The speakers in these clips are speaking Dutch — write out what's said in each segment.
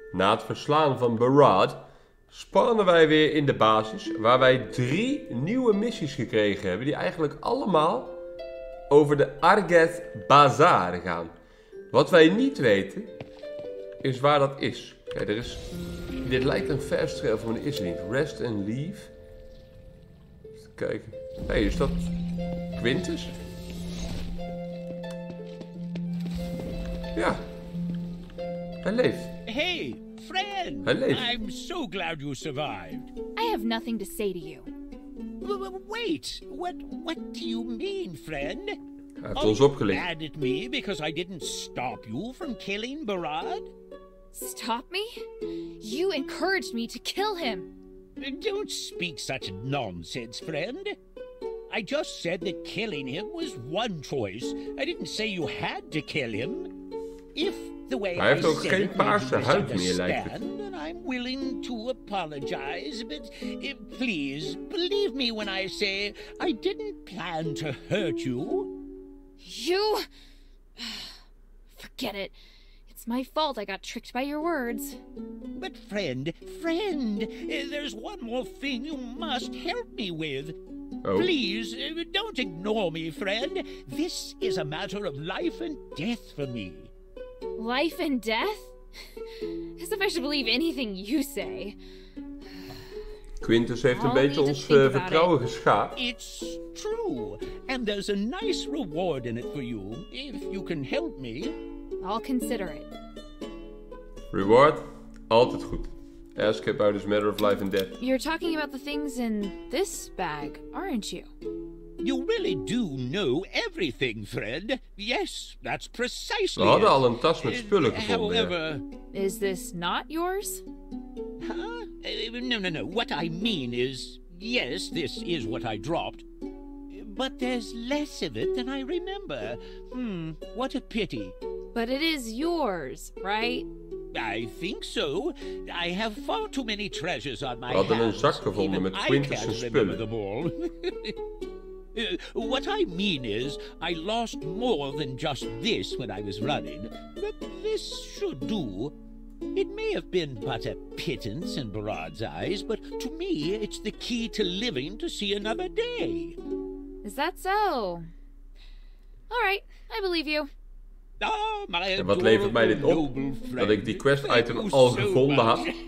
Na het verslaan van Barad spannen wij weer in de basis, waar wij 3 nieuwe missies gekregen hebben, die eigenlijk allemaal over de Argeth Bazaar gaan. Wat wij niet weten, is waar dat is. Kijk, dit lijkt een fast travel, maar dat is het niet. Rest and leave. Even kijken. Hé, is dat Quintus? Ja. Hij leeft. Hey, friend! Hij leeft. I'm so glad you survived. I have nothing to say to you. Wait, what do you mean, friend? Hij heeft ons opgelicht. Mad at me because I didn't stop you from killing Barad? Stop me? You encouraged me to kill him. Don't speak such nonsense, friend. I just said that killing him was one choice. I didn't say you had to kill him. If the way Hij heeft I ook said geen it made paarse you huid meer, lijkt het. misunderstand, then I'm willing to apologize, but please believe me when I say I didn't plan to hurt you. You... Forget it. It's my fault I got tricked by your words. But friend, there's one more thing you must help me with. Oh. Please, don't ignore me, friend. This is a matter of life and death for me. Life and death? As if I should believe anything you say. Quintus heeft een I'll beetje need to ons think about vertrouwen geschaad. It's true, and there's a nice reward in it for you, if you can help me. I'll consider it. Reward? Altijd goed. Ask about this matter of life and death. You're talking about the things in this bag, aren't you? You really do know everything, friend. Yes, that's precisely We hadden it. al een tas met spullen gevonden. Ja. However... Is this not yours? Huh? No. What I mean is, yes, this is what I dropped. But there's less of it than I remember. What a pity. But it is yours, right? I think so. I have far too many treasures on my We hadden een hands. zak gevonden Even met I Quintus' can't spullen. remember them all. What I mean is, I lost more than just this when I was running. But this should do. It may have been but a pittance in Barad's eyes, but to me it's the key to living to see another day. Is that so? All right, I believe you. Ah, my En wat levert mij dit op? noble friend. Dat ik die quest Thank item you al so gevonden had. much.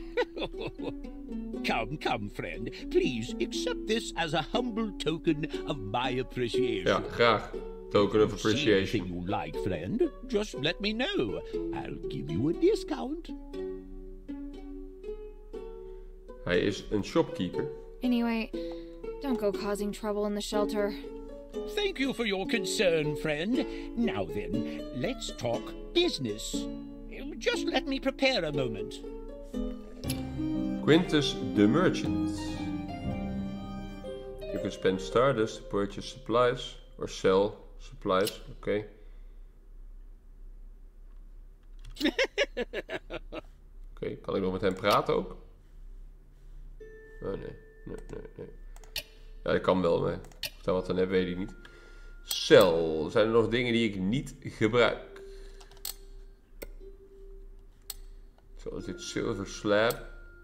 Come, friend. Please accept this as a humble token of my appreciation. Ja, graag. Token of See anything appreciation. you like, friend, just let me know. I'll give you a discount. Hij is een shopkeeper. Anyway, don't go causing trouble in the shelter. Thank you for your concern, friend. Now then, let's talk business. Just let me prepare a moment. Quintus the Merchant. You can spend Stardust to purchase supplies or sell supplies. Oké. Oké, kan ik nog met hem praten ook? Oh nee. Ja, dat kan wel, maar of dat wat dan heb, weet ik niet. Sell. Zijn er nog dingen die ik niet gebruik? Zoals dit Silver Slab.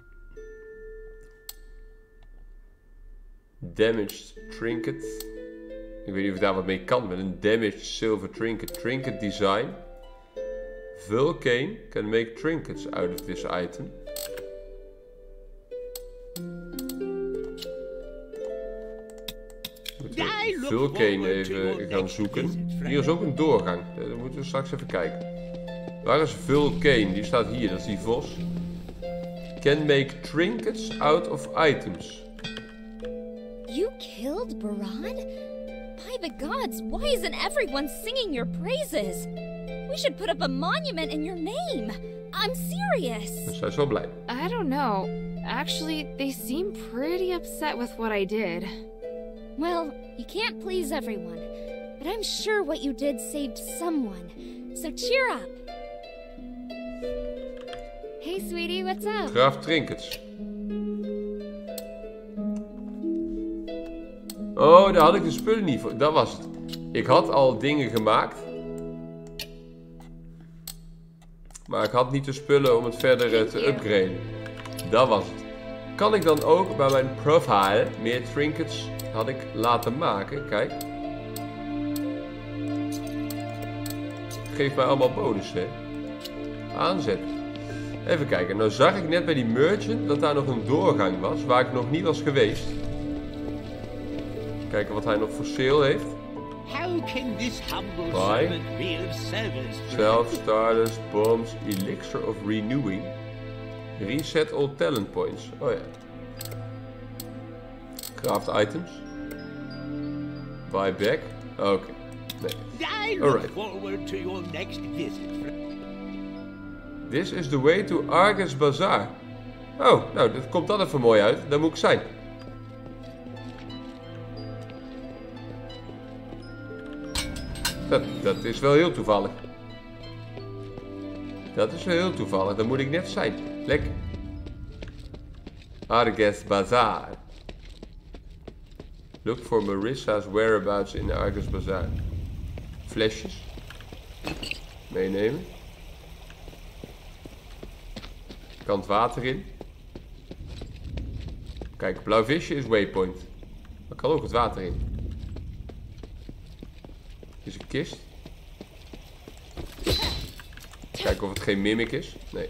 Damaged Trinket. Ik weet niet of ik daar wat mee kan met een Damaged Silver Trinket. Trinket Design. Vulcane can make trinkets out of this item. Vulcane even gaan zoeken. Hier is ook een doorgang. Daar moeten we straks even kijken. Waar is Vulcane? Die staat hier, dat is die vos. Can make trinkets out of items. You killed Barad? By the gods, why isn't everyone singing your praises? We should put up a monument in your name. I'm serious. Dus hij is wel blij. I don't know. Actually, they seem pretty upset with what I did. Well, you can't please everyone, but I'm sure what you did saved someone. So cheer up. Hey, sweetie, what's up? Graaf trinkets. Oh, daar had ik de spullen niet voor. Dat was het. Ik had al dingen gemaakt. Maar ik had niet de spullen om het verder te upgraden. Dat was het. Kan ik dan ook bij mijn profile meer trinkets had ik laten maken. Kijk. Geeft mij allemaal bonussen. Aanzetten. Even kijken. Nou zag ik net bij die merchant dat daar nog een doorgang was. Waar ik nog niet was geweest. Kijken wat hij nog voor sale heeft. How can this humble Buy. servant be of service? Self, Stardust, Bombs, Elixir of Renewing. Reset all talent points. Oh ja. Craft items. Buy back. Oké. Nee. I look Alright. forward to your next visit. This is the way to Argus Bazaar. Oh, nou, dat komt dat even mooi uit. Daar moet ik zijn. Dat is wel heel toevallig. Dat is wel heel toevallig. Daar moet ik net zijn. Lekker. Argus Bazaar. Look for Marissa's whereabouts in Argus Bazaar. Flesjes. Meenemen. Kant water in. Kijk, blauw visje is waypoint. Maar kan ook het water in. Hier is een kist. Kijken of het geen mimic is. Nee.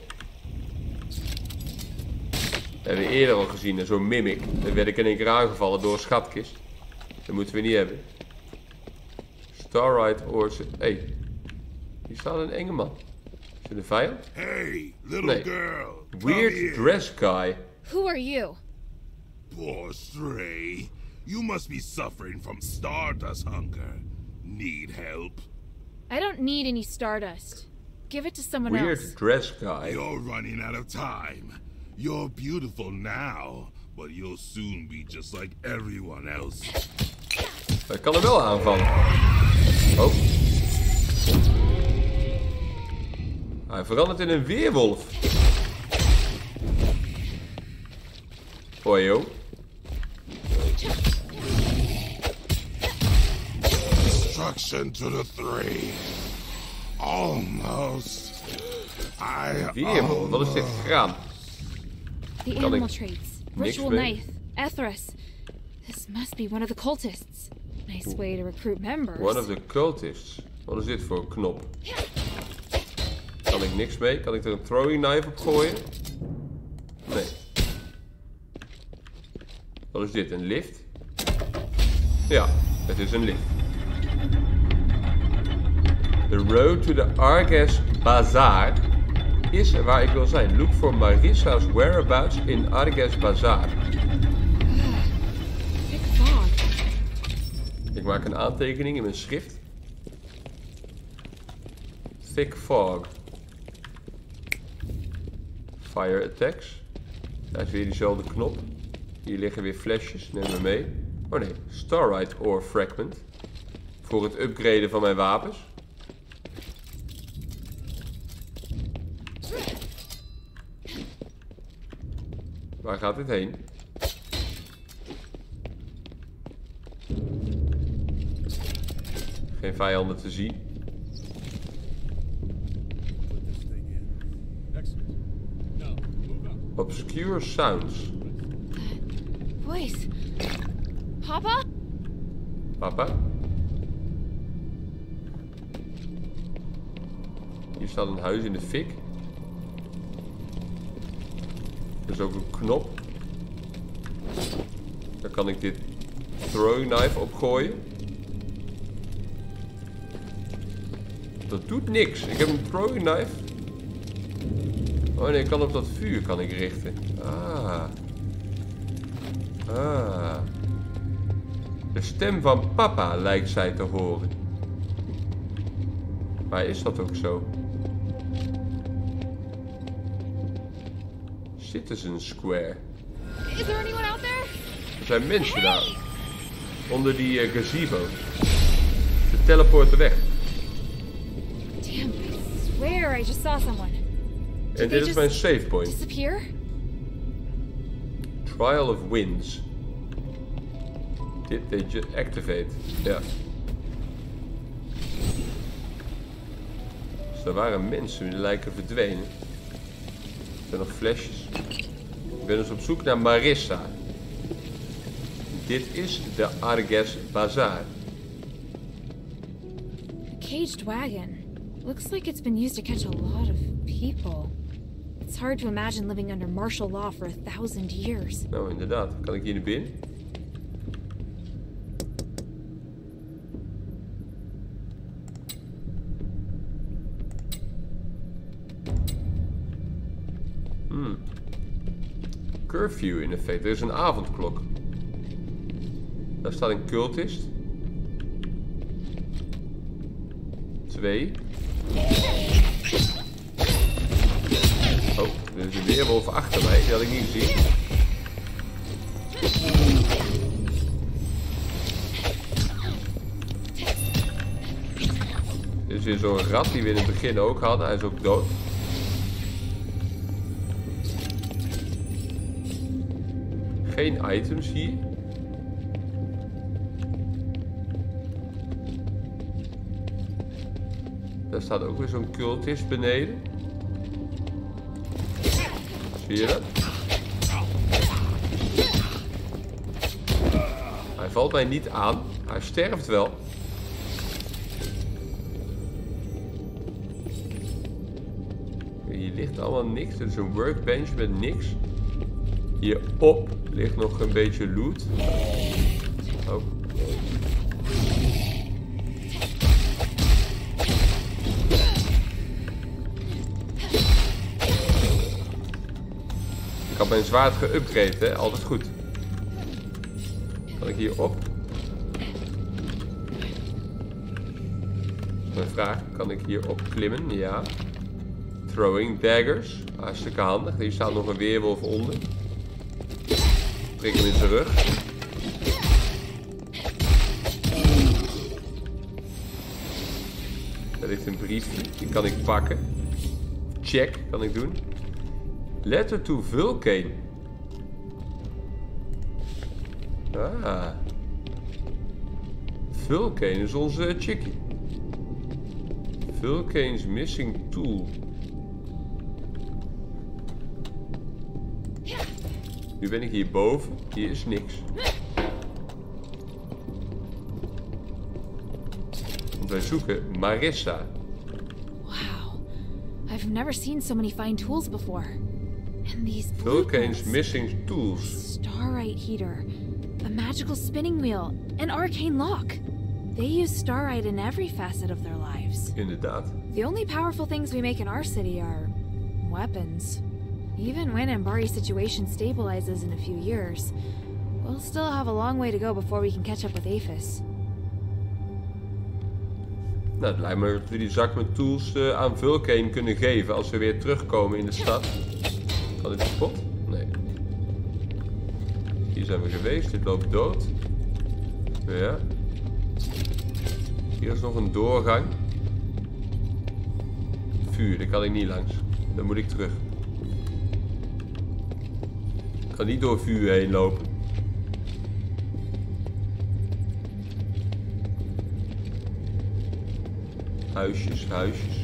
Dat hebben we eerder al gezien, zo'n mimic. Dan werd ik in één keer aangevallen door een schatkist. Dat moeten we niet hebben. Starlight Oors. Hé. Hier staat een enge man. Is het een vijand? Hey, little Nee. girl. come Weird here. dress guy. Who are you? Poor stray. You must be suffering from stardust hunger. Need help? I don't need any stardust. Give it to someone Weird else. dress guy. You're running out of time. You're beautiful now, but you'll soon be just like everyone else. Hij kan hem wel aanvallen. Oh. Hij verandert in een weerwolf. Hoi joh. Destruction to the three. Almost. Weerwolf, wat is dit? Graan. The Kan animal ik traits. niks Ritual mee? Knife. Ethras. This must be one of the cultists. Nice way to recruit members. One of the cultists. Wat is dit voor een knop? Kan ik niks mee? Kan ik er een throwing knife op gooien? Nee. Wat is dit? Een lift? Ja, het is een lift. The road to the Argus Bazaar is waar ik wil zijn. Look for Marissa's whereabouts in Argus Bazaar. Thick fog. Ik maak een aantekening in mijn schrift. Thick fog. Fire attacks. Daar is weer diezelfde knop. Hier liggen weer flesjes. Neem we mee. Oh nee, Starlight Ore Fragment. Voor het upgraden van mijn wapens. Waar gaat dit heen? Geen vijanden te zien. Obscure sounds. Voice. Papa? Papa? Hier staat een huis in de fik. Er is ook een knop. Daar kan ik dit throwing knife opgooien. Dat doet niks. Ik heb een throwing knife. Oh nee, ik kan op dat vuur kan ik richten. Ah. Ah. De stem van papa lijkt zij te horen. Maar is dat ook zo? Citizen Square. Is there anyone out there? Er zijn mensen daar. Onder die gazebo. Ze teleporten weg. Damn, I swear I just saw someone. En dit is mijn save point. Disappear? Trial of Winds. Did they just activate? Ja. er waren mensen die lijken verdwenen. Er zijn nog flesjes. Ik ben dus op zoek naar Marissa. Dit is de Arges Bazaar. A caged wagon. Looks like it's been used to catch a lot of people. It's hard to imagine living under martial law for 1,000 years. Nou, inderdaad. Kan ik hier naar binnen? Curfew in effect. Er is een avondklok. Daar staat een cultist. 2. Oh, er is een weerwolf achter mij. Die had ik niet gezien. Dit is weer zo'n rat die we in het begin ook hadden. Hij is ook dood. Geen items hier. Daar staat ook weer zo'n cultist beneden. Zie je dat? Hij valt mij niet aan. Hij sterft wel. Hier ligt allemaal niks. Dit is een workbench met niks. Hierop ligt nog een beetje loot. Oh. Ik had mijn zwaard geüpgrade, hè? Altijd goed. Kan ik hierop? Mijn vraag, kan ik hierop klimmen? Ja. Throwing daggers. Hartstikke handig. Hier staat nog een weerwolf onder. Prik hem in zijn rug. Daar ligt een briefje. Die kan ik pakken. Check kan ik doen. Letter to Vulcane. Ah. Vulcane is onze chickie. Vulcane's missing tool. Nu ben ik hierboven. Hier is niks. Want wij zoeken Marissa. Wow. I've never seen so many fine tools before. And these Vulcane's blueprints. missing tools. Starite heater, a magical spinning wheel, an arcane lock. They use starite in every facet of their lives. Inderdaad. The only powerful things we make in our city are weapons. Even when Ambari's situation stabilizes in a few years, we'll still have a long way to go before we can catch up with Aphis. Nou, het lijkt me dat we die zak met tools aan Vulcane kunnen geven als we weer terugkomen in de stad. Kan dit kapot? Nee. Hier zijn we geweest. Dit loopt dood. Ja. Hier is nog een doorgang. Vuur, daar kan ik niet langs. Dan moet ik terug. Ik kan niet door vuur heen lopen. Huisjes, huisjes.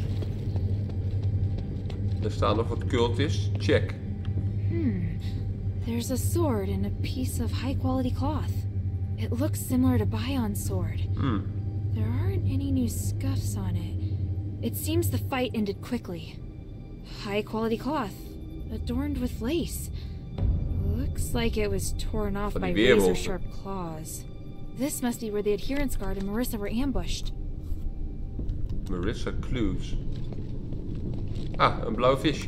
Er staan nog wat cultists. Check. There's a sword and a piece of high-quality cloth. It looks similar to Bion's sword. There aren't any new scuffs on it. It seems the fight ended quickly. High-quality cloth, adorned with lace. Looks like it was torn off by razor-sharp claws. This must be where the adherence guard and Marissa were ambushed. Marissa clues. Ah, een blauw visje.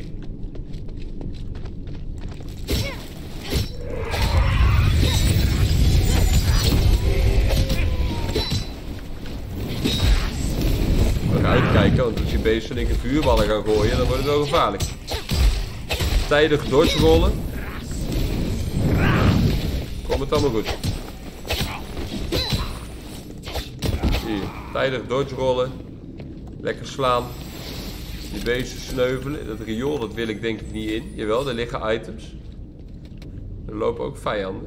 Even uitkijken, want als die beesten in vuurballen gaan gooien, dan wordt het wel gevaarlijk. Tijdig dodgerollen. Komt het allemaal goed. Hier, tijdig dodgerollen. Lekker slaan. Die beesten sneuvelen. Dat riool, dat wil ik denk ik niet in. Jawel, er liggen items. Er lopen ook vijanden.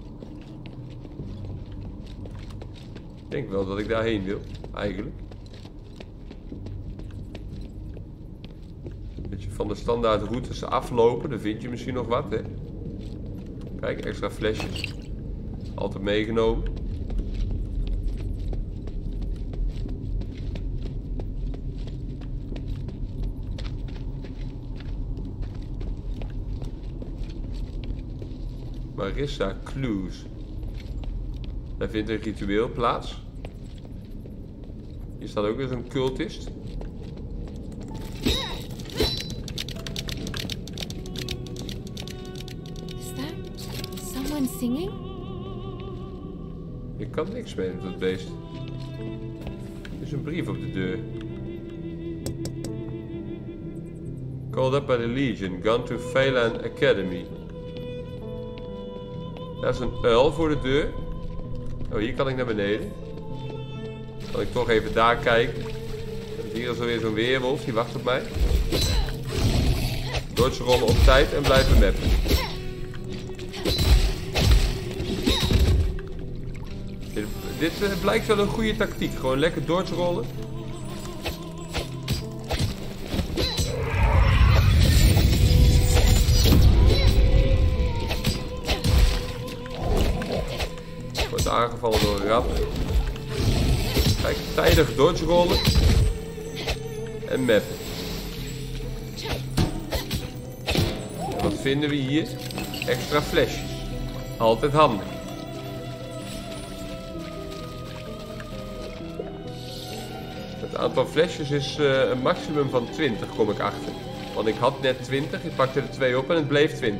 Ik denk wel dat ik daarheen wil, eigenlijk. van de standaard routes aflopen. Dan vind je misschien nog wat, hè. Kijk, extra flesjes. Altijd meegenomen. Marissa Clues. Daar vindt een ritueel plaats. Hier staat ook weer een cultist. Is that someone singing? Ik kan niks mee met dat beest. Er is een brief op de deur. Called up by the Legion, gone to Phelan Academy. Daar is een uil voor de deur. Oh, hier kan ik naar beneden. Kan ik toch even daar kijken. Hier is alweer zo'n weerwolf, die wacht op mij. Dodge rollen op tijd en blijven mappen. Dit blijkt wel een goede tactiek. Gewoon lekker dodge rollen. Wordt aangevallen door een rat. Kijk, tijdig dodge rollen. En mappen. En wat vinden we hier? Extra flesjes. Altijd handig. Het aantal flesjes is een maximum van 20, kom ik achter. Want ik had net 20, ik pakte er 2 op en het bleef 20.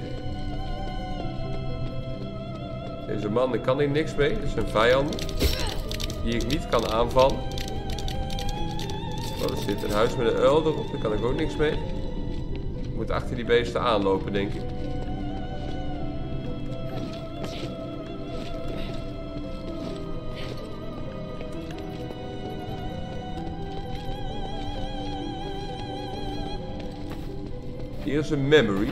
Deze man, daar kan ik niks mee. Dat zijn vijanden die ik niet kan aanvallen. Oh, er zit een huis met een uil erop, daar kan ik ook niks mee. Ik moet achter die beesten aanlopen, denk ik. Hier is een memory.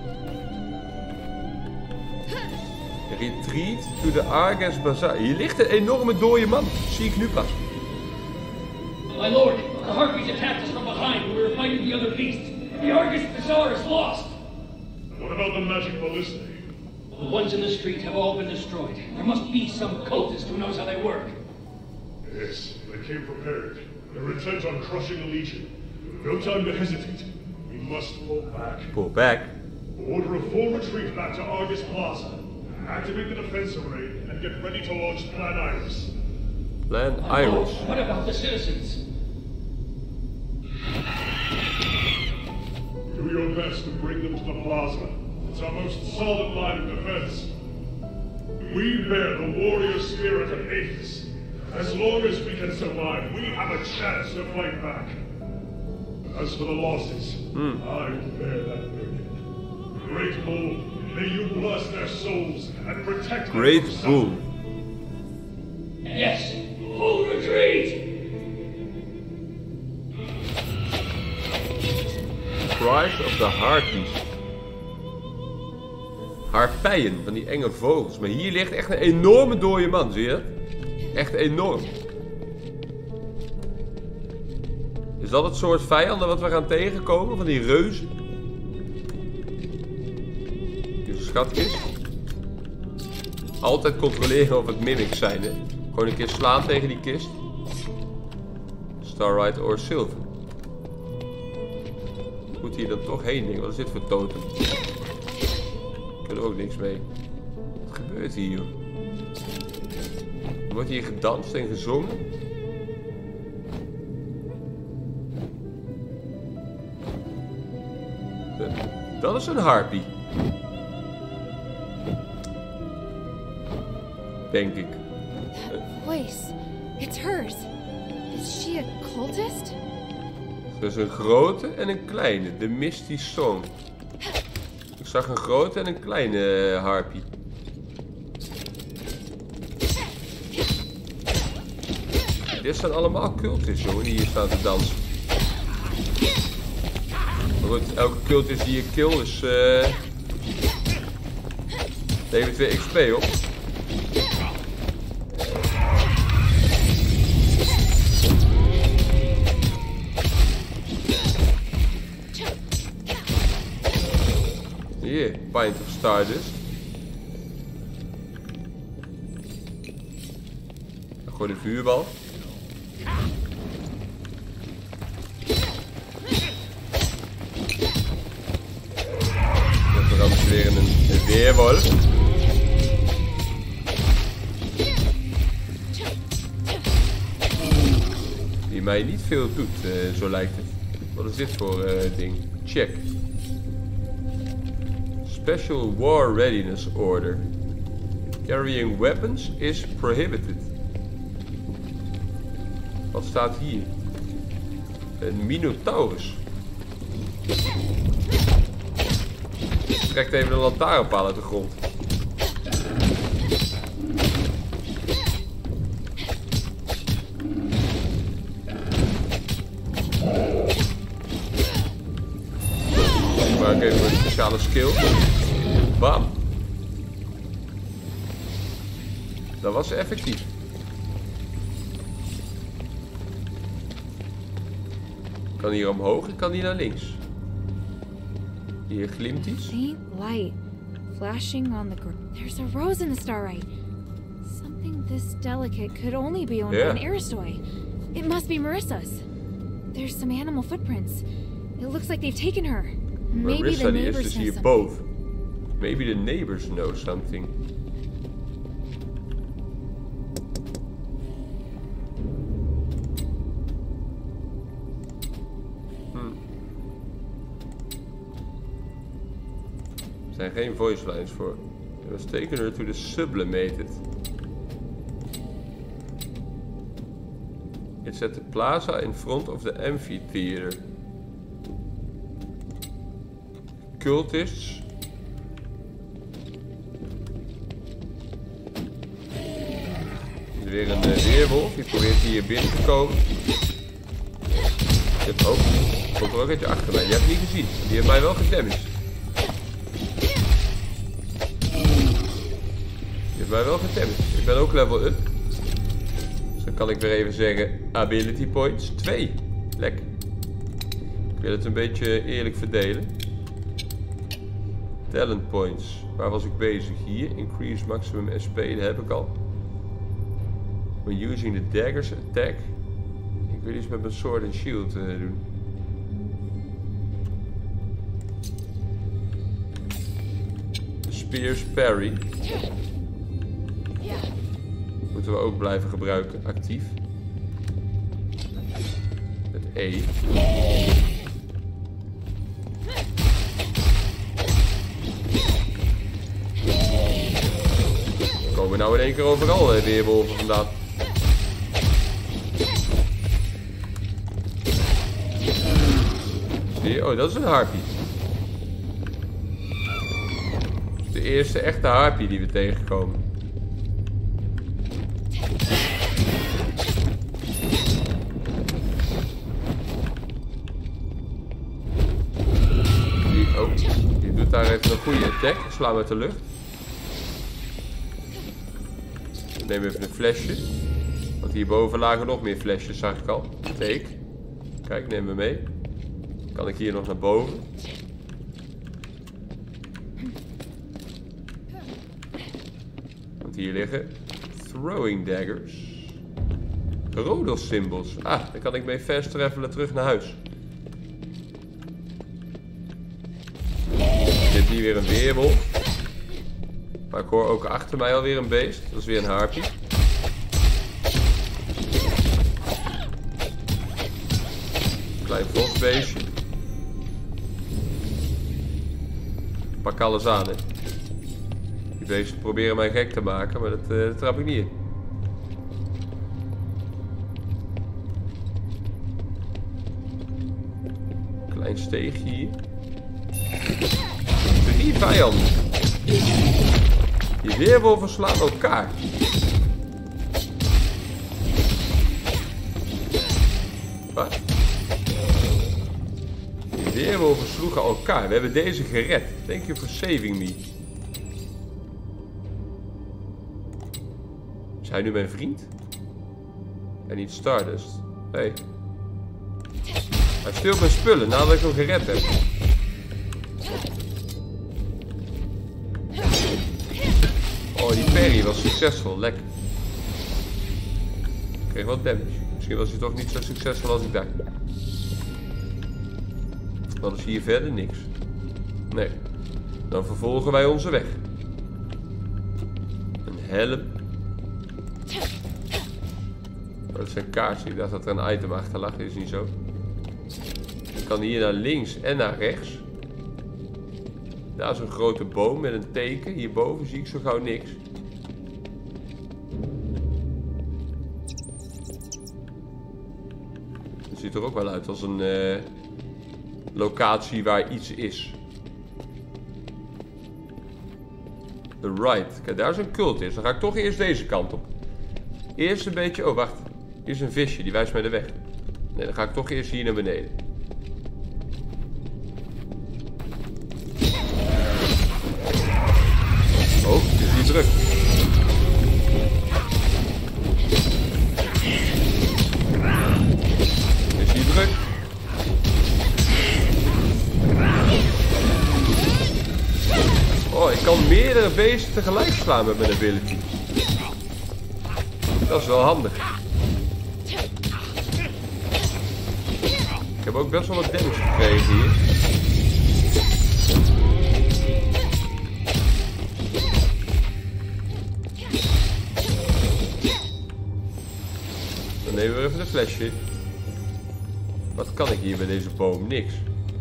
Retreat to the Argus Bazaar. Hier ligt een enorme dode man. Zie ik nu pas. My lord, the Harpies attacked us from behind when we were fighting the other beasts. The Argus Bazaar is lost. What about the magic ballistae? The ones in the street have all been destroyed. There must be some cultist who knows how they work. Yes, they came prepared. They're intent on crushing the Legion. No time to hesitate. We must pull back. Pull back. Order a full retreat back to Argus Plaza. Activate the defense array and get ready to launch Plan Iris. Plan My lord, Iris. what about the citizens? Do your best to bring them to the plaza. It's our most solid line of defense. We bear the warrior spirit of Aethys. As long as we can survive, we have a chance to fight back. As for the losses, I bear that burden. Great Bull, may you bless their souls and protect them Great from Bull. suffering. Yes, full retreat! Price of the Harpies. Harpijen, van die enge vogels. Maar hier ligt echt een enorme dode man, zie je dat? Echt enorm. Is dat het soort vijanden wat we gaan tegenkomen? Van die reuzen? Hier is een schatkist. Altijd controleren of het mimics zijn, hè. Gewoon een keer slaan tegen die kist. Starlight or Silver. Moet hier dan toch heen, denk ik. Wat is dit voor totem? Kunnen we ook niks mee. Wat gebeurt hier, joh? Wordt hier gedanst en gezongen? Dat is een harpy. Denk ik. That voice. It's hers. Is she a cultist? Er is een grote en een kleine. De Misty Song. Ik zag een grote en een kleine harpy. Dit zijn allemaal cultists, jongen, die hier staan te dansen. Maar goed, elke cultist die je kill is... levert weer XP op. Hier, pint of Stardust. Dan gooi de vuurbal. Dan rammen ze weer in een weerwolf. Die mij niet veel doet, zo lijkt het. Wat is dit voor ding? Check. Special War Readiness Order. Carrying weapons is prohibited. Wat staat hier? Een Minotaurus. Trekt even een lantaarnpaal uit de grond. Ik even een speciale skill. Bam. Dat was effectief. Ik kan hier omhoog, ik kan hier naar links. Hier glimt iets. Faint light flashing on the ground. There's a rose in the starlight. Something this delicate could only be owned by an Aristoi. It must be Marissa's. There's some animal footprints. It looks like they've taken her. Maybe Marissa, the die is neighbors dus know something. hierboven. Maybe the neighbors know something. Er zijn geen voice lines voor. It was taken her to the sublimated. It's at the plaza in front of the amphitheater. Cultists. Er is weer een weerwolf. Die probeert hier binnen te komen. Je hebt ook. Komt er ook eentje achter mij. Die heb ik niet gezien. Die heeft mij wel gedamaged. Die heeft mij wel gedamaged. Ik ben ook level up. Dus dan kan ik weer even zeggen. Ability points 2. Lekker. Ik wil het een beetje eerlijk verdelen. Talent points. Waar was ik bezig? Hier. Increase maximum SP. Dat heb ik al. When using the daggers attack. Ik wil iets met mijn sword en shield doen. De spears parry. Moeten we ook blijven gebruiken. Actief. Met E. Komen nou in één keer overal weerwolven vandaan. Zie je? Oh, dat is een harpie. De eerste echte harpie die we tegenkomen. Die doet daar even een goede attack. Slaan met de lucht. Ik neem even een flesje. Want hierboven lagen nog meer flesjes, zag ik al. Take. Kijk, neem me mee. Kan ik hier nog naar boven? Want hier liggen throwing daggers. Rodel symbols. Ah, daar kan ik mee fast travelen terug naar huis. Er zit hier weer een weerwolf. Maar ik hoor ook achter mij alweer een beest. Dat is weer een harpie. Klein vosbeestje. Pak alles aan, hè. Die beesten proberen mij gek te maken, maar dat trap ik niet in. Klein steegje hier. 3 vijanden. Die weerwolven slaan elkaar. Wat? Die weerwolven sloegen elkaar. We hebben deze gered. Thank you for saving me. Is hij nu mijn vriend? En niet Stardust. Hey. Hij steelt mijn spullen nadat ik hem gered heb. die parry was succesvol. Lekker. Ik kreeg wat damage. Misschien was hij toch niet zo succesvol als ik dacht. Dan is hier verder niks. Nee. Dan vervolgen wij onze weg. Een helm. Oh, dat is een kaartje. Ik dacht dat er een item achter lag. Dat is niet zo. Ik kan hier naar links en naar rechts. Daar is een grote boom met een teken. Hierboven zie ik zo gauw niks. Het ziet er ook wel uit als een locatie waar iets is. The right. Kijk, daar is een cultist. Dan ga ik toch eerst deze kant op. Eerst een beetje... Oh, wacht. Hier is een visje. Die wijst mij de weg. Nee, dan ga ik toch eerst hier naar beneden. Oh, het is hier druk. Het is hier druk. Oh, ik kan meerdere beesten tegelijk slaan met mijn ability. Dat is wel handig. Ik heb ook best wel wat damage gekregen hier. Dan nemen we even een flesje. Wat kan ik hier bij deze boom? Niks.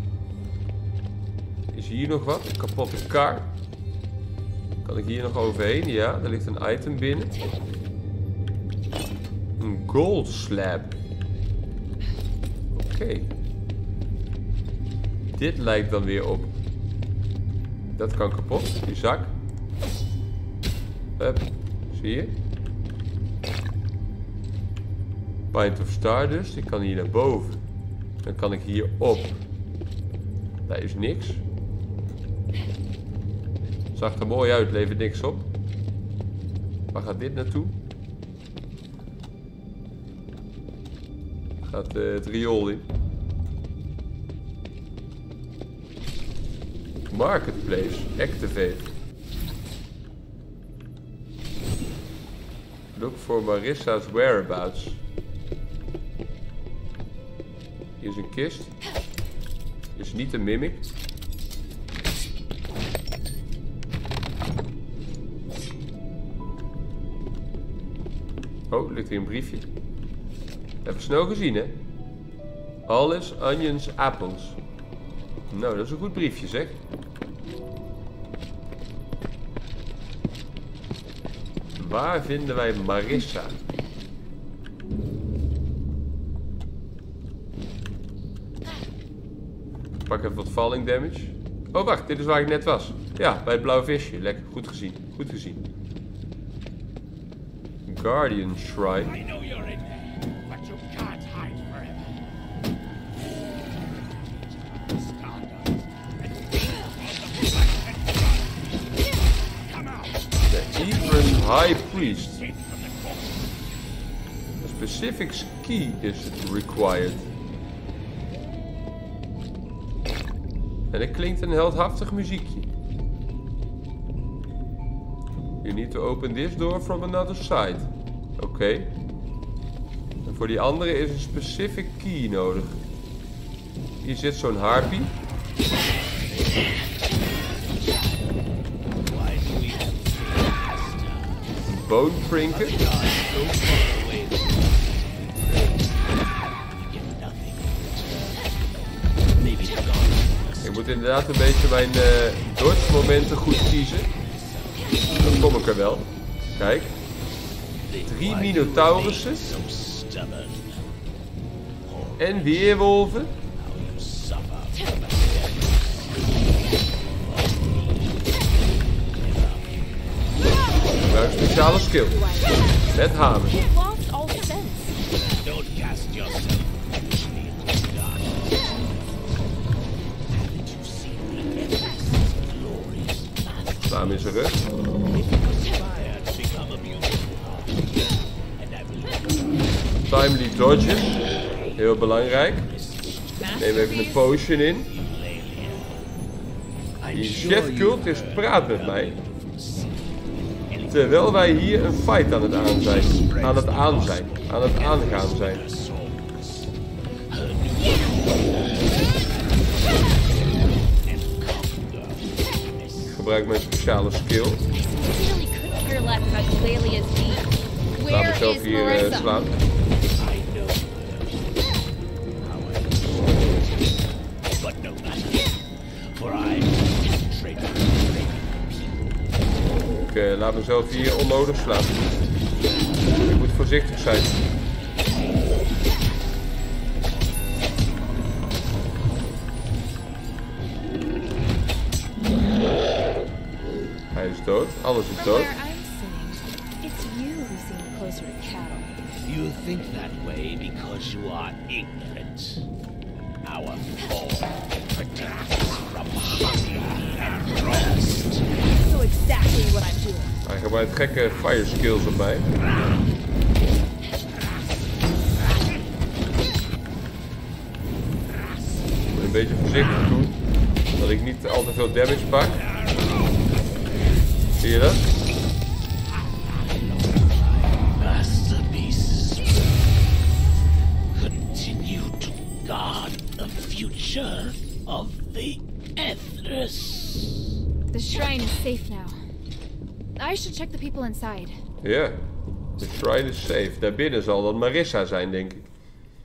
Is hier nog wat? Een kapotte kar. Kan ik hier nog overheen? Ja, er ligt een item binnen. Een gold slab. Oké. Dit lijkt dan weer op. Dat kan kapot, die zak. Hup, zie je? Pint of Stardust, ik kan hier naar boven. Dan kan ik hier op. Daar is niks. Zag er mooi uit, levert niks op. Waar gaat dit naartoe? Gaat het riool in. Marketplace, activate. Look for Marissa's whereabouts. Hier is een kist. Is niet een mimic. Oh, ligt hier een briefje. Even snel gezien, hè? Alles, onions, appels. Nou, dat is een goed briefje, zeg. Waar vinden wij Marissa? Ik pak even wat falling damage. Oh, wacht, dit is waar ik net was. Ja, bij het blauwe visje. Lekker, goed gezien. Goed gezien. Guardian Shrine. I know you're in there, but you can't hide forever. Come out. The Ephraim High Priest. A specific key is required. En er klinkt een heldhaftig muziekje. You need to open this door from another side. Oké. En voor die andere is een specific key nodig. Hier zit zo'n harpy. Een bone trinket. Ik moet inderdaad een beetje mijn dodge momenten goed kiezen. Dan kom ik er wel. Kijk. 3 minotaurussen. En weerwolven. Gebruik speciale skill. Met hamer. Sla hem in zijn rug. Timely dodges. Heel belangrijk. Neem even een potion in. Die chef cultist praat met mij. Terwijl wij hier een fight aan het aangaan zijn. Ik gebruik mijn speciale skill. I really couldn't care less about Eulalia's deed. Laat Where mezelf is hier Marissa? slaan. But no matter, for I concentrate. Ik laat mezelf hier onnodig slaan. Ik moet voorzichtig zijn. Hij is dood. Alles is From dood. where I'm sitting, it's you who seem closer to cattle. You think that way because you are ignorant. Our fall protects us from hunger and thirst. So exactly what I'm doing. Hij gebruikt gekke fire skills op mij. Ik moet een beetje voorzichtig doen. Dat ik niet al te veel damage pak. Zie je dat? Masterpieces continue to guard the future of the Ethers. The shrine is safe now. I should check the people inside. Ja. De shrine is safe. Daarbinnen zal dan Marissa zijn, denk ik.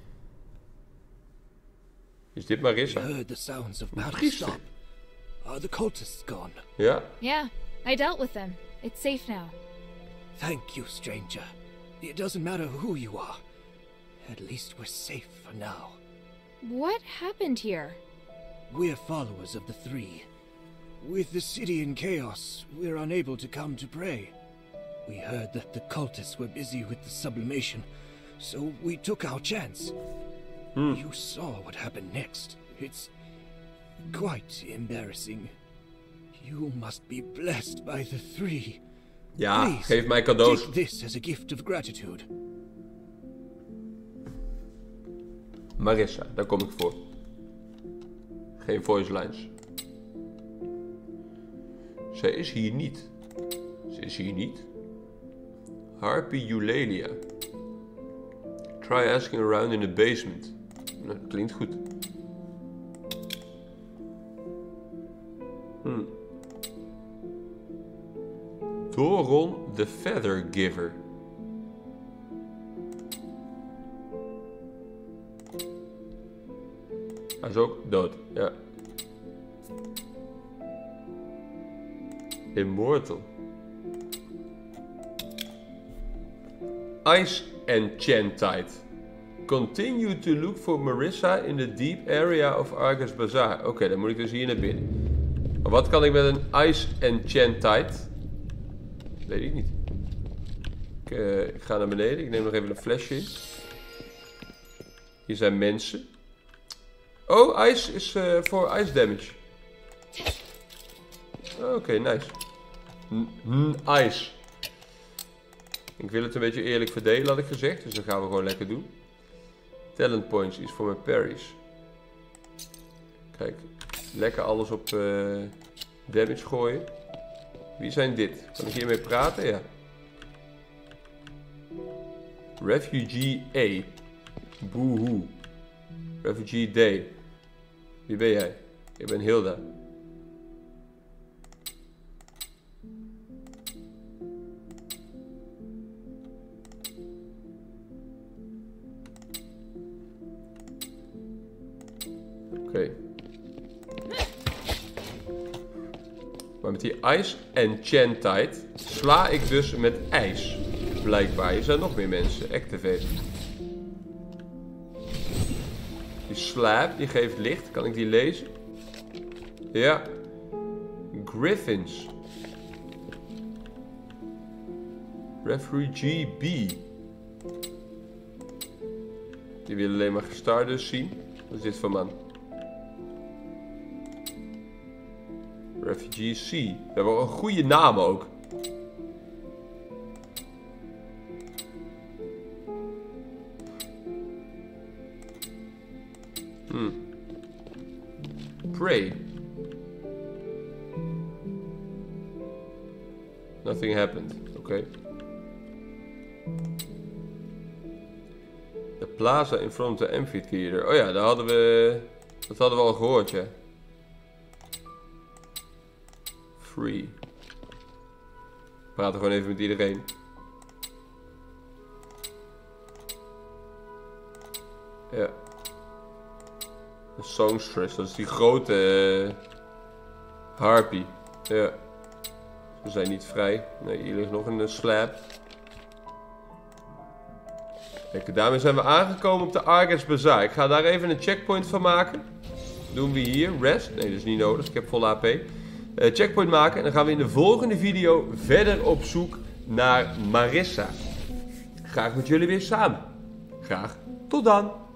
Is dit Marissa? Heard the sounds of battle Priester. stop. Are the cultists gone? Ja. Yeah, I dealt with them. It's safe now. Thank you, stranger. It doesn't matter who you are. At least we're safe for now. What happened here? We're followers of the Three. With the city in chaos, we're unable to come to pray. We heard that the cultists were busy with the sublimation, so we took our chance. You saw what happened next. It's quite embarrassing. You must be blessed by the Three. Ja, Please, geef mij cadeaus. take this as a gift of gratitude. Marissa, daar kom ik voor. Geen voice lines. Zij is hier niet. Ze is hier niet. Harpy Eulalia. Try asking around in the basement. Nou, dat klinkt goed. Thoron the Feather Giver. Hij is ook dood, ja. Immortal. Ice Enchantite. Continue to look for Marissa in the deep area of Argus Bazaar. Oké, dan moet ik dus hier naar binnen. Maar wat kan ik met een Ice Enchantite? Weet ik niet. Ik ga naar beneden. Ik neem nog even een flesje in. Hier zijn mensen. Oh, ice is voor ice damage. Oké, nice. Ice. Ik wil het een beetje eerlijk verdelen, had ik gezegd. Dus dat gaan we gewoon lekker doen. Talent points is voor mijn parries. Kijk, lekker alles op damage gooien. Wie zijn dit? Kan ik hiermee praten? Ja. Refugee A. Boohoo. Refugee D. Wie ben jij? Ik ben Hilda. Oké. Maar met die Ice Enchantite sla ik dus met ijs. Blijkbaar. Er zijn nog meer mensen. Activate. Die slap, die geeft licht. Kan ik die lezen? Ja. Griffins. Refugee B. Die willen alleen maar Stardust zien. Wat is dit voor man? Refugee C. We hebben een goede naam ook. Pray. Nothing happened. Oké. Oké. De plaza in front of the amphitheater. Oh ja, dat hadden we al gehoord, ja. Free. We praten gewoon even met iedereen. Ja. De songstress, dat is die grote harpy. Ja. Ze zijn niet vrij. Nee, hier ligt nog een slab. Kijk, daarmee zijn we aangekomen op de Argus Bazaar. Ik ga daar even een checkpoint van maken. Doen we hier. Rest. Nee, dat is niet nodig. Ik heb vol AP. Checkpoint maken. En dan gaan we in de volgende video verder op zoek naar Marissa. Graag met jullie weer samen. Graag. Tot dan.